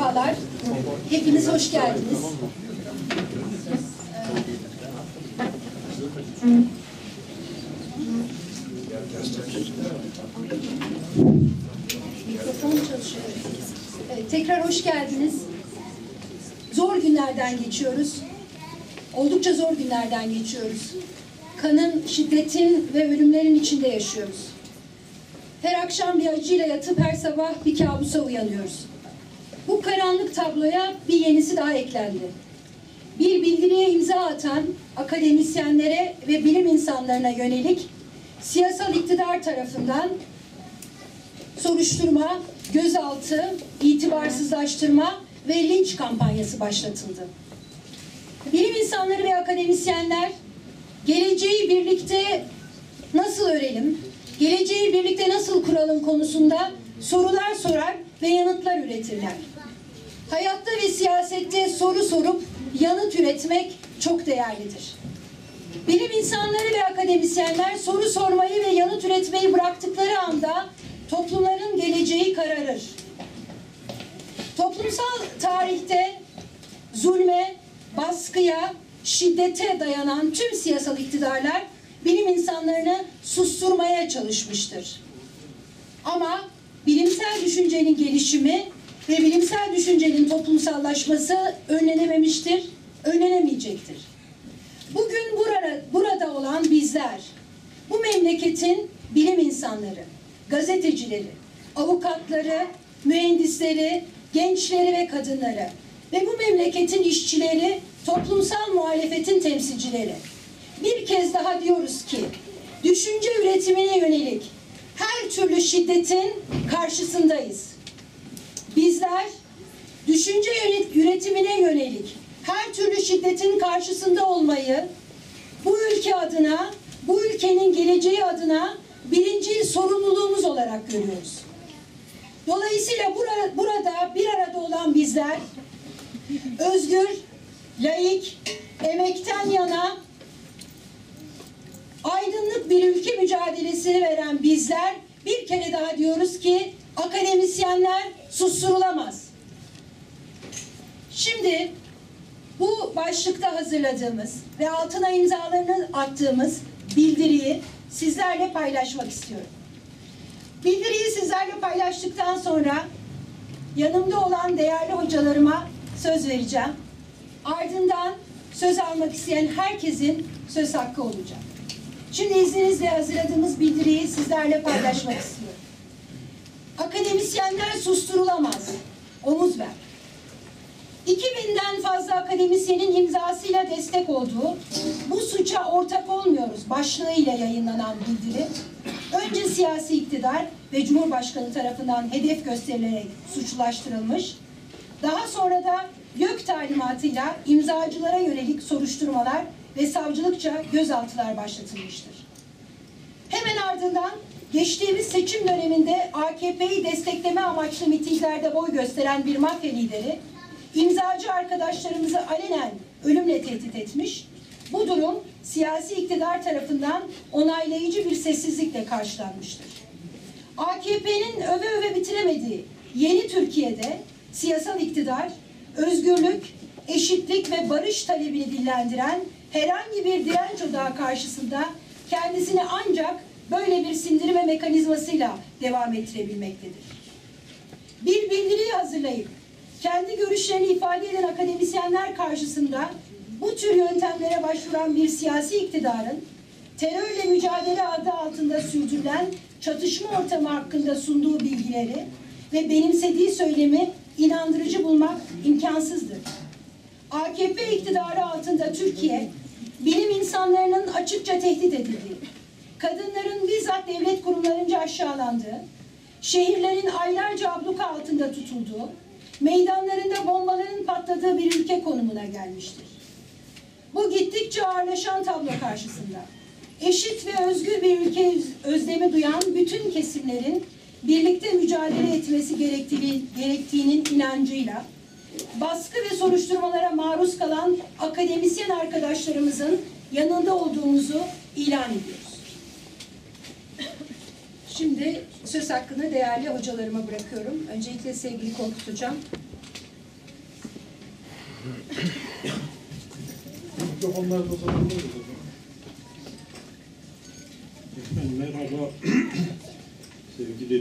Merhabalar, hepiniz hoş geldiniz. Mikrofon çalışıyor. Evet, tekrar hoş geldiniz. Zor günlerden geçiyoruz. Oldukça zor günlerden geçiyoruz. Kanın, şiddetin ve ölümlerin içinde yaşıyoruz. Her akşam bir acıyla yatıp her sabah bir kabusa uyanıyoruz. Bu karanlık tabloya bir yenisi daha eklendi. Bir bildiriye imza atan akademisyenlere ve bilim insanlarına yönelik siyasal iktidar tarafından soruşturma, gözaltı, itibarsızlaştırma ve linç kampanyası başlatıldı. Bilim insanları ve akademisyenler geleceği birlikte nasıl örelim, geleceği birlikte nasıl kuralım konusunda sorular sorar ve yanıtlar üretirler. Hayatta ve siyasette soru sorup yanıt üretmek çok değerlidir. Bilim insanları ve akademisyenler soru sormayı ve yanıt üretmeyi bıraktıkları anda toplumların geleceği kararır. Toplumsal tarihte zulme, baskıya, şiddete dayanan tüm siyasal iktidarlar bilim insanlarını susturmaya çalışmıştır. Ama bilimsel düşüncenin gelişimi ve bilimsel düşüncenin toplumsallaşması önlenememiştir, önlenemeyecektir. Bugün burada olan bizler, bu memleketin bilim insanları, gazetecileri, avukatları, mühendisleri, gençleri ve kadınları ve bu memleketin işçileri, toplumsal muhalefetin temsilcileri. Bir kez daha diyoruz ki, düşünce üretimine yönelik her türlü şiddetin karşısındayız. Bizler, düşünce üretimine yönelik her türlü şiddetin karşısında olmayı, bu ülke adına, bu ülkenin geleceği adına birinci sorumluluğumuz olarak görüyoruz. Dolayısıyla burada bir arada olan bizler, özgür, laik, emekten yana, aydınlık bir ülke mücadelesini veren bizler bir kere daha diyoruz ki akademisyenler susturulamaz. Şimdi bu başlıkta hazırladığımız ve altına imzalarını attığımız bildiriyi sizlerle paylaşmak istiyorum. Bildiriyi sizlerle paylaştıktan sonra yanımda olan değerli hocalarıma söz vereceğim. Ardından söz almak isteyen herkesin söz hakkı olacak. Şimdi izninizle hazırladığımız bildiriyi sizlerle paylaşmak istiyorum. Akademisyenler susturulamaz. Omuz ver. 2000'den fazla akademisyenin imzasıyla destek olduğu bu suça ortak olmuyoruz başlığıyla yayınlanan bildiri, önce siyasi iktidar ve Cumhurbaşkanı tarafından hedef gösterilerek suçlaştırılmış, daha sonra da YÖK talimatıyla imzacılara yönelik soruşturmalar ve savcılıkça gözaltılar başlatılmıştır. Hemen ardından geçtiğimiz seçim döneminde AKP'yi destekleme amaçlı mitinglerde boy gösteren bir mafya lideri, imzacı arkadaşlarımızı alenen ölümle tehdit etmiş, bu durum siyasi iktidar tarafından onaylayıcı bir sessizlikle karşılanmıştır. AKP'nin öve öve bitiremediği yeni Türkiye'de siyasal iktidar, özgürlük, eşitlik ve barış talebini dillendiren herhangi bir direnç odağı karşısında kendisini ancak böyle bir sindirme mekanizmasıyla devam ettirebilmektedir. Bir bildiriyi hazırlayıp kendi görüşlerini ifade eden akademisyenler karşısında bu tür yöntemlere başvuran bir siyasi iktidarın terörle mücadele adı altında sürdürülen çatışma ortamı hakkında sunduğu bilgileri ve benimsediği söylemi inandırıcı bulmak imkansızdır. AKP iktidarı altında Türkiye, bilim insanlarının açıkça tehdit edildiği, kadınların bizzat devlet kurumlarınca aşağılandığı, şehirlerin aylarca abluka altında tutulduğu, meydanlarında bombaların patladığı bir ülke konumuna gelmiştir. Bu gittikçe ağırlaşan tablo karşısında eşit ve özgür bir ülke özlemi duyan bütün kesimlerin birlikte mücadele etmesi gerektiğinin inancıyla baskı ve soruşturmalara maruz kalan akademisyen arkadaşlarımızın yanında olduğumuzu ilan ediyoruz. Şimdi söz hakkını değerli hocalarıma bırakıyorum. Öncelikle sevgili Korkut Hocam. Mikrofonlar da uzatılır. Merhaba sevgili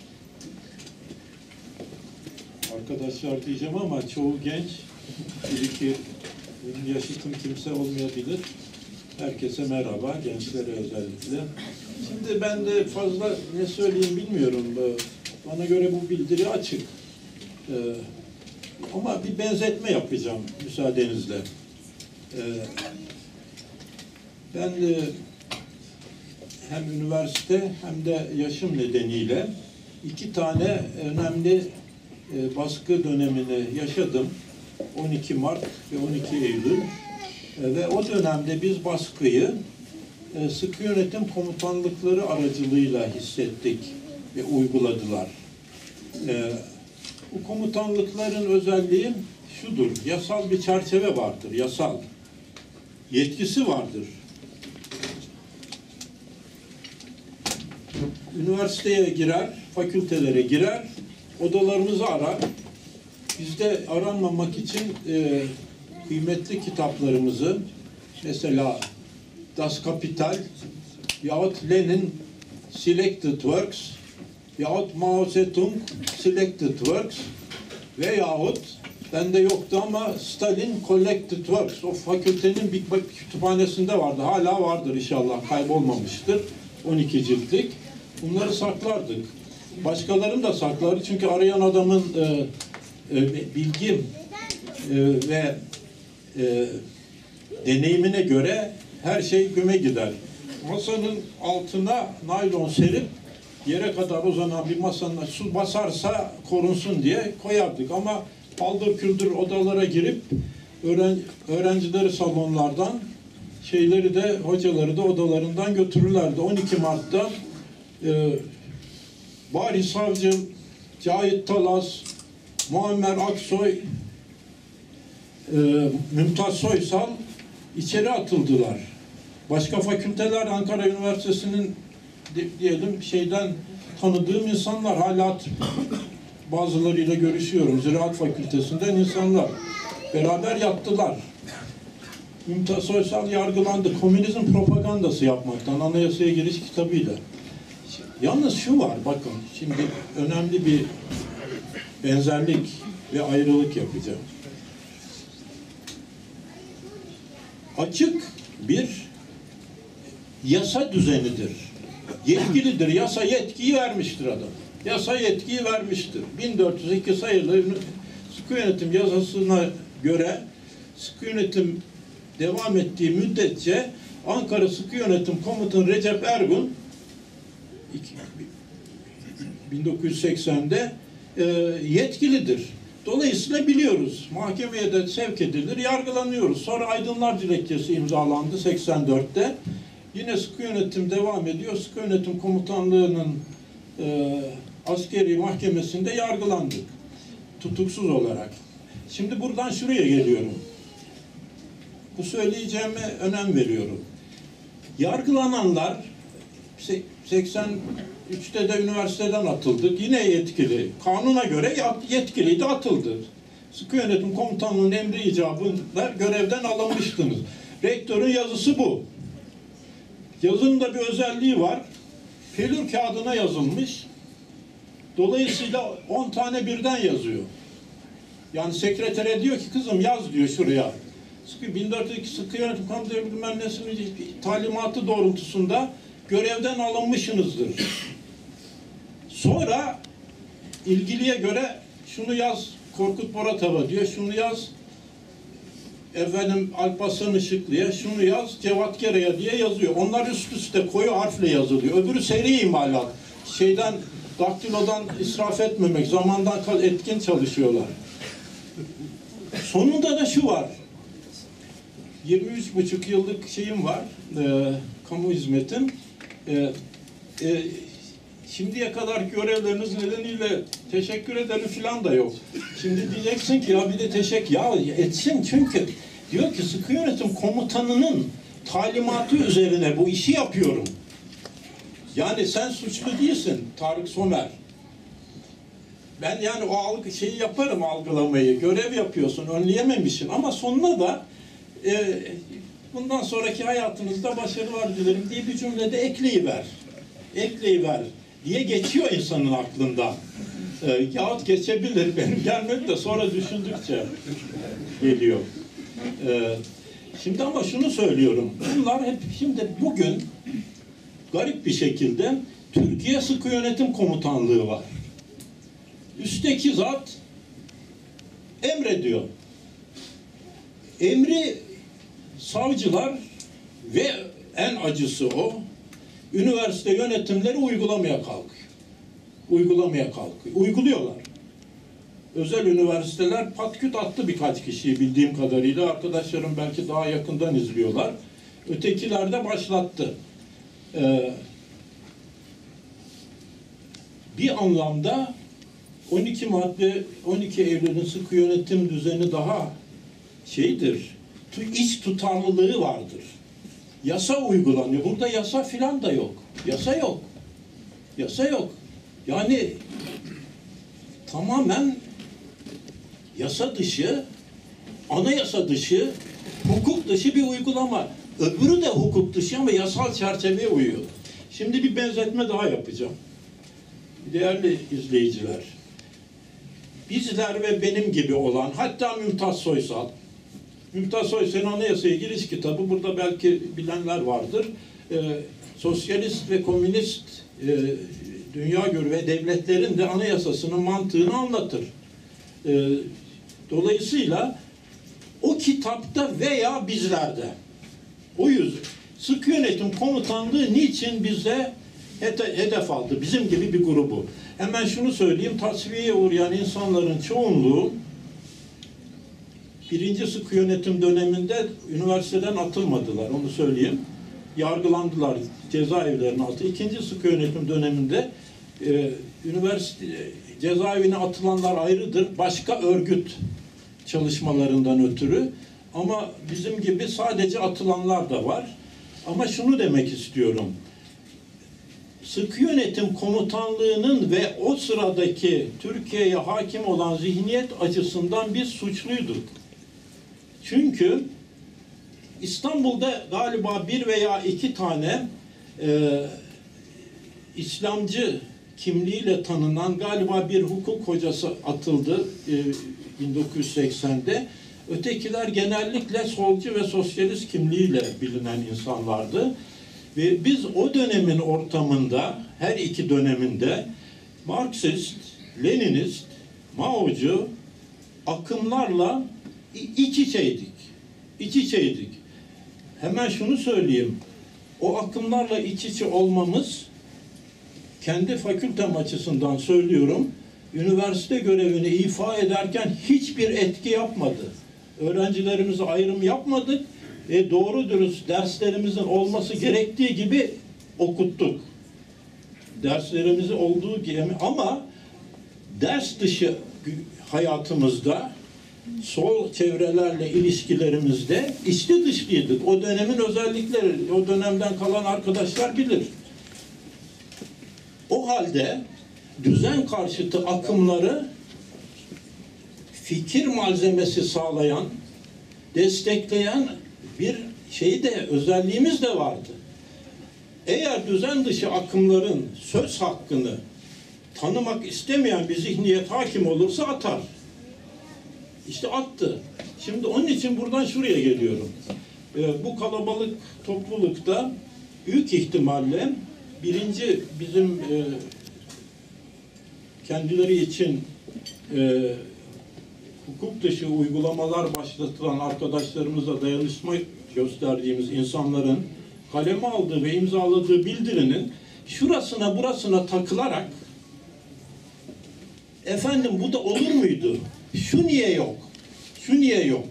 arkadaşlar diyeceğim ama çoğu genç, bir iki yaşıtım kimse olmayabilir. Herkese merhaba, gençlere özellikle. Şimdi ben de fazla ne söyleyeyim bilmiyorum. Bana göre bu bildiri açık. Ama bir benzetme yapacağım müsaadenizle. Ben hem üniversite hem de yaşım nedeniyle iki tane önemli baskı dönemini yaşadım. 12 Mart ve 12 Eylül. Ve o dönemde biz baskıyı sıkı yönetim komutanlıkları aracılığıyla hissettik ve uyguladılar. Bu komutanlıkların özelliği şudur: yasal bir çerçeve vardır, yasal. Yetkisi vardır. Üniversiteye girer, fakültelere girer, odalarımızı arar. Biz de aranmamak için kıymetli kitaplarımızı, mesela Das Kapital yahut Lenin Selected Works yahut Mao Zedong Selected Works veyahut bende yoktu ama Stalin Collected Works, o fakültenin bir kütüphanesinde vardı. Hala vardır inşallah, kaybolmamıştır. 12 ciltlik. Bunları saklardık. Başkalarını da saklardı. Çünkü arayan adamın bilgi ve deneyimine göre her şey güme gider. Masanın altına naylon serip yere kadar uzanan bir masanın su basarsa korunsun diye koyardık. Ama paldır küldür odalara girip öğrencileri salonlardan, şeyleri de, hocaları da odalarından götürürlerdi. 12 Mart'ta Bari Savcı, Cahit Talas, Muammer Aksoy, Mümtaz Soysal içeri atıldılar. Başka fakülteler, Ankara Üniversitesi'nin diyelim şeyden tanıdığım insanlar, hala bazılarıyla görüşüyorum. Ziraat Fakültesinden insanlar beraber yattılar. Mümtaz Soysal yargılandı. Komünizm propagandası yapmaktan, anayasaya giriş kitabıyla. Yalnız şu var, bakın, şimdi önemli bir benzerlik ve ayrılık yapacağım. Açık bir yasa düzenidir. Yetkilidir. Yasa yetkiyi vermiştir adam. Yasa yetkiyi vermiştir. 1402 sayılı sıkı yönetim yasasına göre sıkı yönetim devam ettiği müddetçe Ankara Sıkı Yönetim Komutanı Recep Ergun 1980'de yetkilidir. Dolayısıyla biliyoruz. Mahkemeye de sevk edilir, yargılanıyoruz. Sonra Aydınlar Dilekçesi imzalandı 84'te. Yine sıkı yönetim devam ediyor. Sıkı yönetim komutanlığının askeri mahkemesinde yargılandık. Tutuksuz olarak. Şimdi buradan şuraya geliyorum. Bu söyleyeceğime önem veriyorum. Yargılananlar 83'te de üniversiteden atıldık. Yine yetkili. Kanuna göre yetkiliydi, atıldı. Sıkı yönetim komutanlığının emri icabında görevden alınmıştınız. Rektörün yazısı bu. Yazının da bir özelliği var. Pelür kağıdına yazılmış. Dolayısıyla 10 tane birden yazıyor. Yani sekretere diyor ki kızım yaz diyor şuraya. 1402 Sıkı Yönetim Komutanı bilmem nesinin talimatı doğrultusunda görevden alınmışsınızdır. Sonra ilgiliye göre şunu yaz Korkut Boratava diyor, şunu yaz efendim Alparslan Işıklı'ya, şunu yaz Cevat Kera'ya diye yazıyor. Onlar üst üste koyu harfle yazılıyor. Öbürü seri imalat. Şeyden, daktilodan israf etmemek, zamandan etkin çalışıyorlar. Sonunda da şu var. 23,5 yıllık şeyim var, kamu hizmetim. Şimdiye kadar görevleriniz nedeniyle teşekkür ederim filan da yok. Şimdi diyeceksin ki ya bir de ya etsin, çünkü diyor ki sıkı yönetim komutanının talimatı üzerine bu işi yapıyorum. Yani sen suçlu değilsin Tarık Somer. Ben yani o şeyi yaparım, algılamayı. Görev yapıyorsun, önleyememişsin ama sonuna da bundan sonraki hayatınızda başarılar dilerim diye bir cümlede ekleyiver. Ekleyiver diye geçiyor insanın aklından. Yahut geçebilir. Benim gelmedi de sonra düşündükçe geliyor. Şimdi ama şunu söylüyorum. Bunlar hep şimdi bugün garip bir şekilde Türkiye Sıkı Yönetim Komutanlığı var. Üstteki zat emrediyor. Emri savcılar ve en acısı o, üniversite yönetimleri uygulamaya kalkıyor. Uygulamaya kalkıyor. Uyguluyorlar. Özel üniversiteler patküt attı birkaç kişiyi bildiğim kadarıyla. Arkadaşlarım belki daha yakından izliyorlar. Ötekiler de başlattı. Bir anlamda 12 Eylül'ün sıkı yönetim düzeni daha şeydir, iç tutarlılığı vardır. Yasa uygulanıyor. Burada yasa filan da yok. Yasa yok. Yasa yok. Yani tamamen yasa dışı, anayasa dışı, hukuk dışı bir uygulama. Öbürü de hukuk dışı ama yasal çerçeveye uyuyor. Şimdi bir benzetme daha yapacağım. Değerli izleyiciler, bizler ve benim gibi olan, hatta Mümtaz Soysal, Mümtaz Soysal'ın Anayasaya Giriş kitabı, burada belki bilenler vardır. Sosyalist ve komünist dünya görüşü ve devletlerin de anayasasının mantığını anlatır. Dolayısıyla o kitapta veya bizlerde, o yüzden Sıkı Yönetim Komutanlığı niçin bize hedef aldı? Bizim gibi bir grubu. Hemen şunu söyleyeyim, tasfiyeye uğrayan insanların çoğunluğu birinci sıkı yönetim döneminde üniversiteden atılmadılar, onu söyleyeyim. Yargılandılar, cezaevlerine atıldı. İkinci sıkı yönetim döneminde cezaevine atılanlar ayrıdır, başka örgüt çalışmalarından ötürü. Ama bizim gibi sadece atılanlar da var. Ama şunu demek istiyorum. Sıkı Yönetim Komutanlığı'nın ve o sıradaki Türkiye'ye hakim olan zihniyet açısından biz suçluyduk. Çünkü İstanbul'da galiba bir veya iki tane İslamcı kimliğiyle tanınan galiba bir hukuk hocası atıldı 1980'de. Ötekiler genellikle solcu ve sosyalist kimliğiyle bilinen insanlardı. Ve biz o dönemin ortamında, her iki döneminde Marksist, Leninist, Maocu akımlarla iç içeydik. İç içeydik. Hemen şunu söyleyeyim. O akımlarla iç içe olmamız, kendi fakültem açısından söylüyorum, üniversite görevini ifa ederken hiçbir etki yapmadı. Öğrencilerimize ayrım yapmadık ve doğru dürüst derslerimizin olması gerektiği gibi okuttuk. Derslerimizi olduğu gibi, ama ders dışı hayatımızda, sol çevrelerle ilişkilerimizde içli dışlıydık. O dönemin özellikleri, o dönemden kalan arkadaşlar bilir. O halde düzen karşıtı akımları fikir malzemesi sağlayan, destekleyen bir özelliğimiz de vardı. Eğer düzen dışı akımların söz hakkını tanımak istemeyen bir zihniyet hakim olursa atar. İşte attı. Şimdi onun için buradan şuraya geliyorum. Bu kalabalık toplulukta büyük ihtimalle birinci bizim kendileri için hukuk dışı uygulamalar başlatılan arkadaşlarımıza dayanışma gösterdiğimiz insanların kaleme aldığı ve imzaladığı bildirinin şurasına burasına takılarak efendim bu da olur muydu? Şu niye yok? Şu niye yok?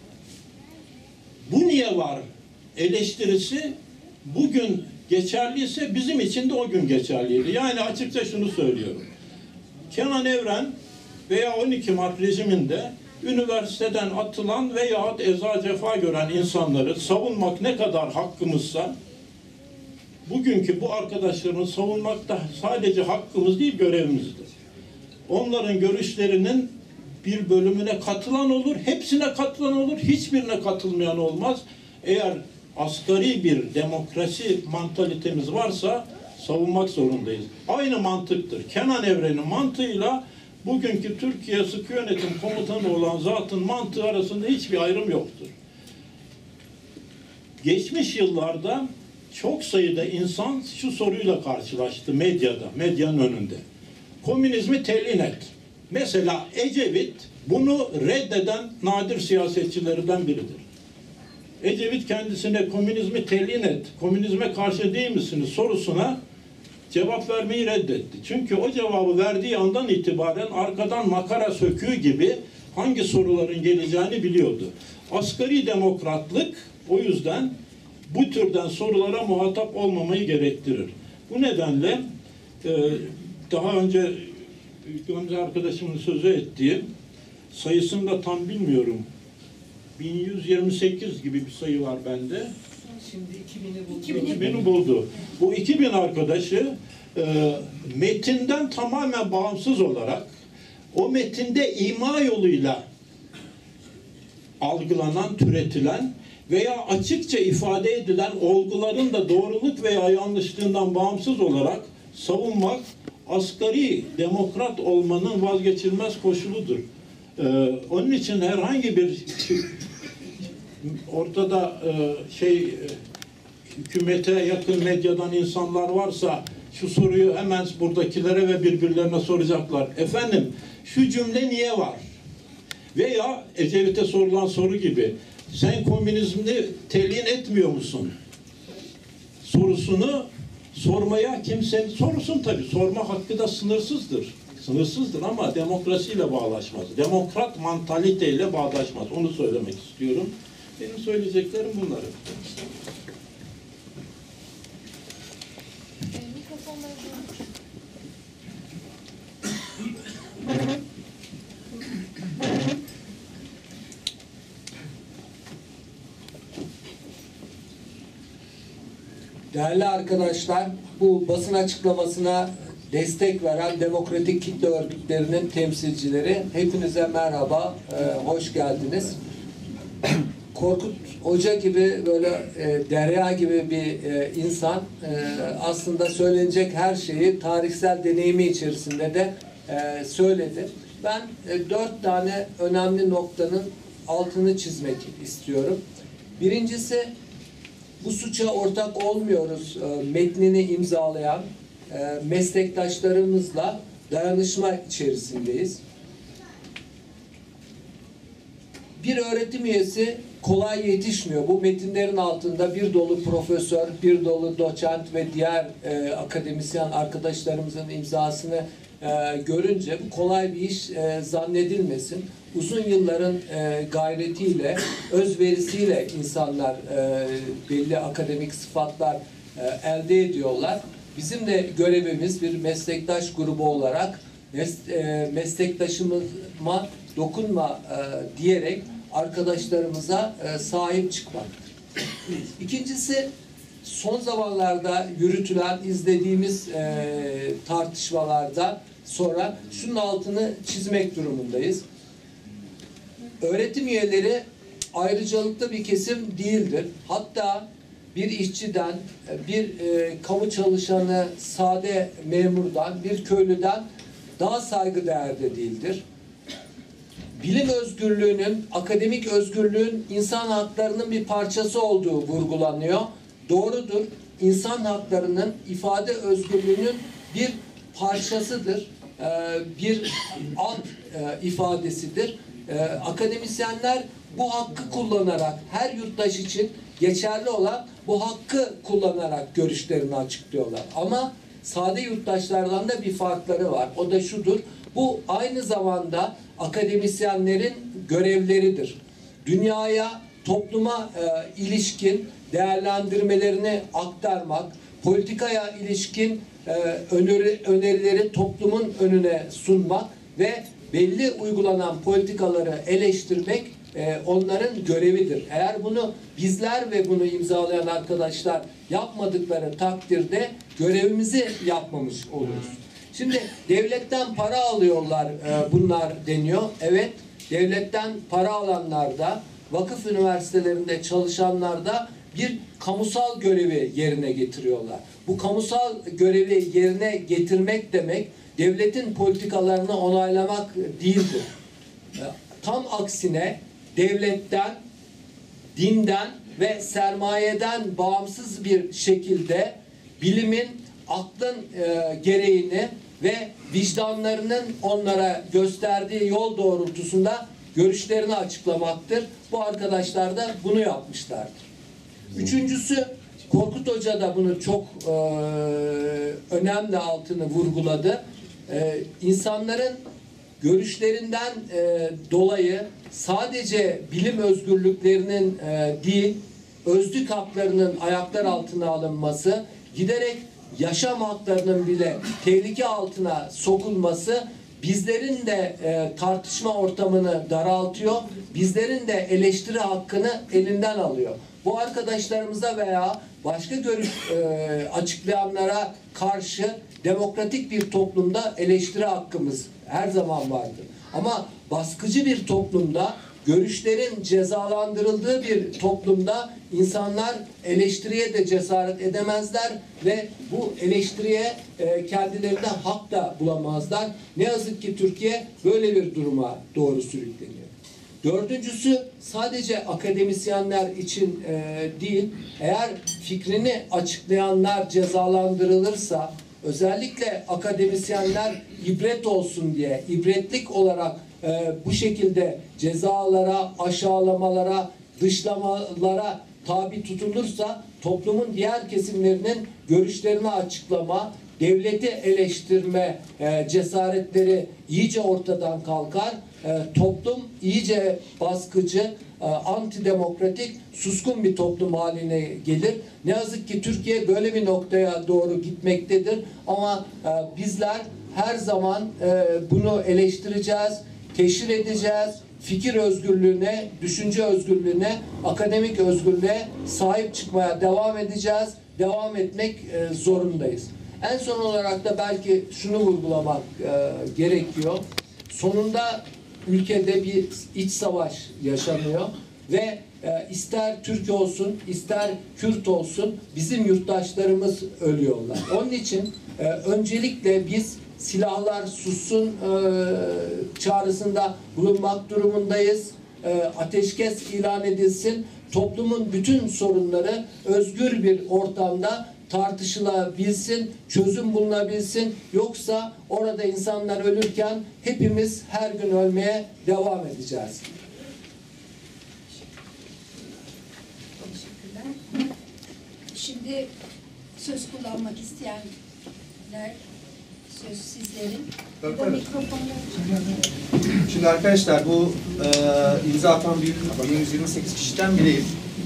Bu niye var? Eleştirisi bugün geçerliyse bizim için de o gün geçerliydi. Yani açıkça şunu söylüyorum. Kenan Evren veya 12 Mart rejiminde üniversiteden atılan veya eza cefa gören insanları savunmak ne kadar hakkımızsa, bugünkü bu arkadaşlarımı savunmak da sadece hakkımız değil, görevimizdir. onların görüşlerinin bir bölümüne katılan olur, hepsine katılan olur, hiçbirine katılmayan olmaz. Eğer asgari bir demokrasi mantalitemiz varsa savunmak zorundayız. Aynı mantıktır. Kenan Evren'in mantığıyla bugünkü Türkiye Sıkı Yönetim Komutanı olan zatın mantığı arasında hiçbir ayrım yoktur. Geçmiş yıllarda çok sayıda insan şu soruyla karşılaştı medyada, medyanın önünde. Komünizmi telin et. Mesela Ecevit bunu reddeden nadir siyasetçilerden biridir. Ecevit kendisine komünizmi telin et, komünizme karşı değil misiniz sorusuna cevap vermeyi reddetti. Çünkü o cevabı verdiği andan itibaren arkadan makara söküğü gibi hangi soruların geleceğini biliyordu. Asgari demokratlık o yüzden bu türden sorulara muhatap olmamayı gerektirir. Bu nedenle daha önce Gamze arkadaşımın sözü ettiği sayısını da tam bilmiyorum. 1128 gibi bir sayı var bende. Şimdi 2000'i buldu. 2000'i buldu. Bu 2000 arkadaşı metinden tamamen bağımsız olarak o metinde ima yoluyla algılanan, türetilen veya açıkça ifade edilen olguların da doğruluk veya yanlışlığından bağımsız olarak savunmak asgari demokrat olmanın vazgeçilmez koşuludur. Onun için herhangi bir ortada hükümete yakın medyadan insanlar varsa şu soruyu hemen buradakilere ve birbirlerine soracaklar. Efendim şu cümle niye var? Veya Ecevit'e sorulan soru gibi sen komünizmi telin etmiyor musun? Sorusunu sormaya kimsenin sorusun tabii. Sorma hakkı da sınırsızdır. Sınırsızdır ama demokrasiyle bağlaşmaz. Demokrat mantaliteyle bağdaşmaz. Onu söylemek istiyorum. Benim söyleyeceklerim bunlar. Değerli arkadaşlar, bu basın açıklamasına destek veren demokratik kitle örgütlerinin temsilcileri, hepinize merhaba, hoş geldiniz. Korkut Hoca gibi böyle Derya gibi bir insan aslında söylenecek her şeyi tarihsel deneyimi içerisinde de söyledi. Ben 4 tane önemli noktanın altını çizmek istiyorum. Birincisi, bu suça ortak olmuyoruz metnini imzalayan meslektaşlarımızla dayanışma içerisindeyiz. Bir öğretim üyesi kolay yetişmiyor. Bu metinlerin altında bir dolu profesör, bir dolu doçent ve diğer akademisyen arkadaşlarımızın imzasını görünce bu kolay bir iş zannedilmesin. Uzun yılların gayretiyle, özverisiyle insanlar belli akademik sıfatlar elde ediyorlar. Bizim de görevimiz bir meslektaş grubu olarak meslektaşıma dokunma diyerek arkadaşlarımıza sahip çıkmaktır. İkincisi, son zamanlarda yürütülen, izlediğimiz tartışmalardan sonra şunun altını çizmek durumundayız. Öğretim üyeleri ayrıcalıklı bir kesim değildir. Hatta bir işçiden, bir kamu çalışanı, sade memurdan, bir köylüden daha saygıdeğerde değildir. Bilim özgürlüğünün, akademik özgürlüğün insan haklarının bir parçası olduğu vurgulanıyor. Doğrudur. İnsan haklarının, ifade özgürlüğünün bir parçasıdır. Bir alt ifadesidir. Akademisyenler bu hakkı kullanarak, her yurttaş için geçerli olan bu hakkı kullanarak görüşlerini açıklıyorlar. Ama sade yurttaşlardan da bir farkları var. O da şudur. Bu aynı zamanda akademisyenlerin görevleridir. Dünyaya, topluma ilişkin değerlendirmelerini aktarmak, politikaya ilişkin önerileri toplumun önüne sunmak ve belli uygulanan politikaları eleştirmek onların görevidir. Eğer bunu bizler ve bunu imzalayan arkadaşlar yapmadıkları takdirde görevimizi yapmamış oluruz. Şimdi devletten para alıyorlar bunlar deniyor. Evet, devletten para alanlarda, vakıf üniversitelerinde çalışanlarda bir kamusal görevi yerine getiriyorlar. Bu kamusal görevi yerine getirmek demek devletin politikalarını onaylamak değildir. Tam aksine devletten, dinden ve sermayeden bağımsız bir şekilde bilimin, aklın gereğini ve vicdanlarının onlara gösterdiği yol doğrultusunda görüşlerini açıklamaktır. Bu arkadaşlar da bunu yapmışlardır. Üçüncüsü, Korkut Hoca da bunu çok önemli altını vurguladı. İnsanların görüşlerinden dolayı sadece bilim özgürlüklerinin değil, özlük haklarının ayaklar altına alınması, giderek yaşam haklarının bile tehlike altına sokulması bizlerin de tartışma ortamını daraltıyor, bizlerin de eleştiri hakkını elinden alıyor. Bu arkadaşlarımıza veya başka görüş açıklayanlara karşı demokratik bir toplumda eleştiri hakkımız her zaman vardır. Ama baskıcı bir toplumda, görüşlerin cezalandırıldığı bir toplumda insanlar eleştiriye de cesaret edemezler ve bu eleştiriye kendilerine hak da bulamazlar. Ne yazık ki Türkiye böyle bir duruma doğru sürükleniyor. Dördüncüsü, sadece akademisyenler için değil, eğer fikrini açıklayanlar cezalandırılırsa, özellikle akademisyenler ibret olsun diye, ibretlik olarak bu şekilde cezalara, aşağılamalara, dışlamalara tabi tutulursa, toplumun diğer kesimlerinin görüşlerini açıklama, devleti eleştirme cesaretleri iyice ortadan kalkar. Toplum iyice baskıcı, antidemokratik, suskun bir toplum haline gelir. Ne yazık ki Türkiye böyle bir noktaya doğru gitmektedir. Ama bizler her zaman bunu eleştireceğiz, teşhir edeceğiz. Fikir özgürlüğüne, düşünce özgürlüğüne, akademik özgürlüğe sahip çıkmaya devam edeceğiz. Devam etmek zorundayız. En son olarak da belki şunu vurgulamak gerekiyor. Sonunda ülkede bir iç savaş yaşanıyor ve ister Türk olsun, ister Kürt olsun bizim yurttaşlarımız ölüyorlar. Onun için öncelikle biz silahlar sussun çağrısında bulunmak durumundayız. Ateşkes ilan edilsin. Toplumun bütün sorunları özgür bir ortamda tartışılabilsin, çözüm bulunabilsin. Yoksa orada insanlar ölürken hepimiz her gün ölmeye devam edeceğiz. Teşekkürler. Şimdi söz kullanmak isteyenler, söz sizlerin. Bu mikrofonlar. Şimdi arkadaşlar bu imza atan 1128 kişiden biriyim.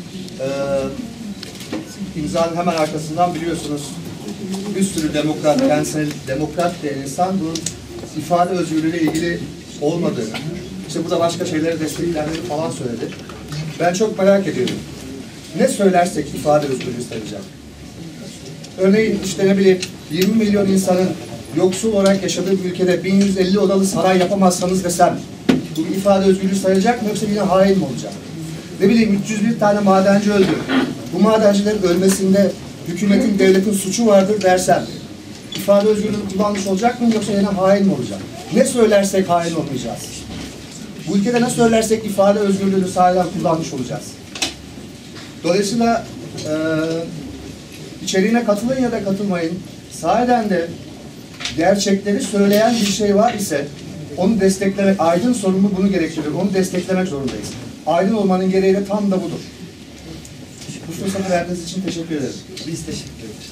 İmzanın hemen arkasından biliyorsunuz bir sürü demokrat, kendisine demokrat diyen insan bu ifade özgürlüğüyle ilgili olmadığını, işte burada başka şeyleri desteklendiğini falan söyledi. Ben çok merak ediyorum. Ne söylersek ifade özgürlüğü sayacak. Örneğin işte ne bileyim 20 milyon insanın yoksul olarak yaşadığı bir ülkede 1150 odalı saray yapamazsanız desem bu bir ifade özgürlüğü sayılacak mı yoksa yine hain mi olacak? Ne bileyim 301 tane madenci öldü. Bu madencilerin ölmesinde hükümetin, devletin suçu vardır dersem ifade özgürlüğünü kullanmış olacak mı yoksa yine hain mi olacak? Ne söylersek hain olmayacağız. Bu ülkede ne söylersek ifade özgürlüğünü sahiden kullanmış olacağız. Dolayısıyla içeriğine katılın ya da katılmayın. Sahiden de gerçekleri söyleyen bir şey var ise onu desteklemek, aydın sorumlu bunu gerektiriyor. Onu desteklemek zorundayız. Aydın olmanın gereği de tam da budur. Bu fırsatı verdiğiniz için teşekkür ederim. Biz teşekkür ederiz.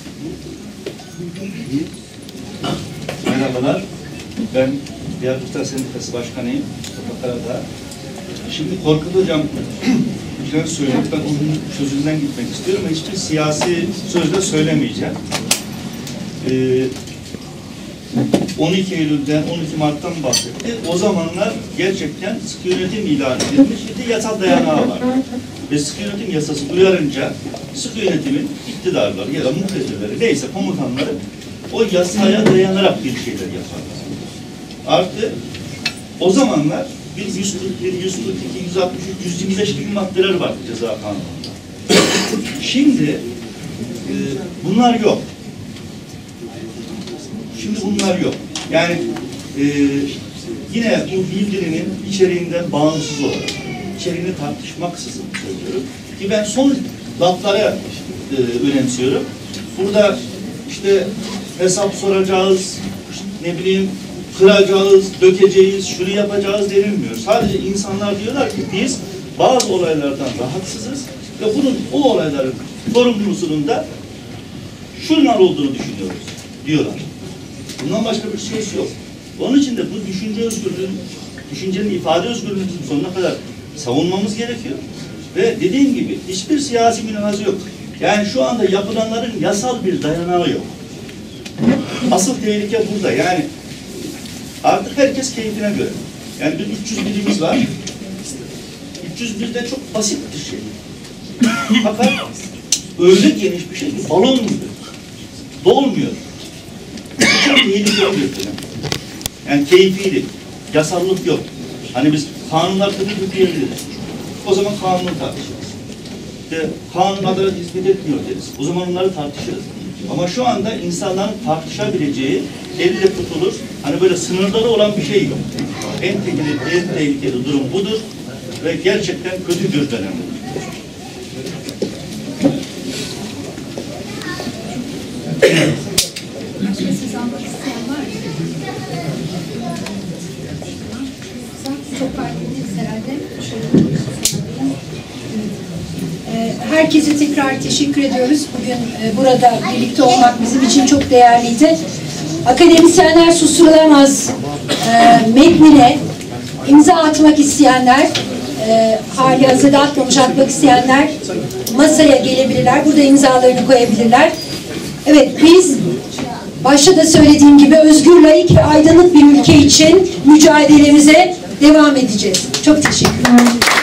Merhabalar. Ben Diyarbakır Sendikası Başkanıyım. Mustafa Karadağ. Şimdi Korkut Hocam güzel söyledi. Ben onun sözünden gitmek istiyorum. Hiçbir siyasi sözle söylemeyeceğim. 12 Eylül'den 12 Mart'tan bahsetti. O zamanlar gerçekten sıkı yönetim ilan edilmiş. Bir de yasal dayanağı var. Ve sıkı yönetim yasası uyarınca sıkı yönetimin iktidarları ya da muktedirleri neyse komutanları o yasaya dayanarak bir şeyler yaparlar. Artı o zamanlar bir 141, 142, 163, 125 gibi maddeler var ceza kanununda. Şimdi bunlar yok. Şimdi bunlar yok. Yani yine bu bildirinin içeriğinden bağımsız olarak, içeriğini tartışmaksızın söylüyorum. Ki ben son laflara önemsiyorum. Burada işte hesap soracağız, ne bileyim kıracağız, dökeceğiz, şunu yapacağız denilmiyor. Sadece insanlar diyorlar ki biz bazı olaylardan rahatsızız ve bunun o olayların sorumlusunun da şunlar olduğunu düşünüyoruz diyorlar. Bundan başka bir şey yok. Onun için de bu düşünce özgürlüğünün, düşüncenin ifade özgürlüğünün sonuna kadar savunmamız gerekiyor. Ve dediğim gibi hiçbir siyasi münazı yok. Yani şu anda yapılanların yasal bir dayanağı yok. Asıl tehlike burada. Yani artık herkes keyfine göre. Yani bir 301'imiz var. 301 de çok basit bir şey. Fakat öyle geniş bir şey ki balon gibi. Dolmuyor. Çok tehlikeli bir dönem. Yani keyfilik, yasallık yok. Hani biz kanunlar tabii diyebiliriz. O zaman kanunu tartışırız. İşte kanun adalet hizmet etmiyor deriz. O zaman onları tartışırız. Ama şu anda insanların tartışabileceği, elle tutulur, hani böyle sınırları olan bir şey yok. En tehlikeli durum budur ve gerçekten kötü bir dönem. Başka söz almak isteyen var mı? Çok fark ettiniz herhalde. Herkese tekrar teşekkür ediyoruz. Bugün burada birlikte olmak bizim için çok değerliydi. Akademisyenler Susturulamaz metnine imza atmak isteyenler, hali hazırda atmak isteyenler masaya gelebilirler. Burada imzalarını koyabilirler. Evet, biz başta da söylediğim gibi özgür, laik ve aydınlık bir ülke için mücadelemize devam edeceğiz. Çok teşekkürler.